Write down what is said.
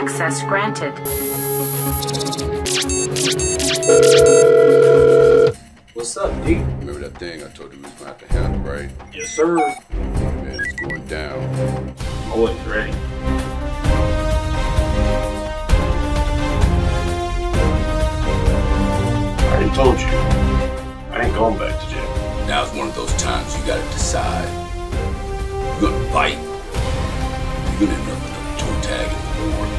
Access granted. What's up, D? Remember that thing I told you we was gonna have to handle, right? Yes, sir. Man, it's going down. Always ready. I already told you. I ain't going back to jail. Now it's one of those times you gotta decide. You're gonna fight, or you're gonna end up with a toe tag in the war.